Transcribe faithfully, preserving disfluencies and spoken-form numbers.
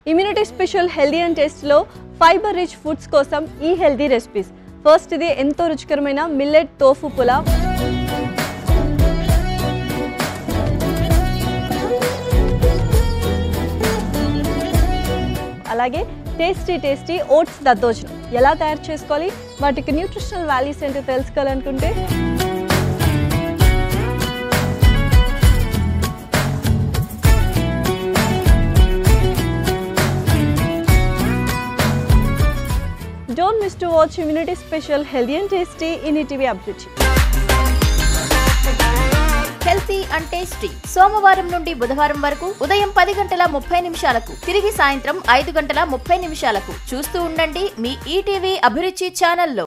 Immunity special healthy and టేస్ట్లో fibre rich foods కోసం ఈ హెల్దీ రెసిపీస్. ఫస్ట్ ఇది ఎంతో రుచికరమైన మిల్లెట్ టోఫు పులావ్. అలాగే టేస్టీ టేస్టీ ఓట్స్ దద్దోజనం ఎలా తయారు చేసుకోవాలి, వాటికి న్యూట్రిషనల్ వాల్యూస్ ఏంటో తెలుసుకోవాలనుకుంటే Don't miss to watch Immunity Special Healthy and Tasty in E T V Abhiruchi. Healthy and tasty సోమవారం నుండి బుధవారం వరకు ఉదయం పది గంటల ముప్పై నిమిషాలకు, తిరిగి సాయంత్రం ఐదు గంటల ముప్పై నిమిషాలకు చూస్తూ ఉండండి మీ ఈటీవీ అభిరుచి ఛానల్లో.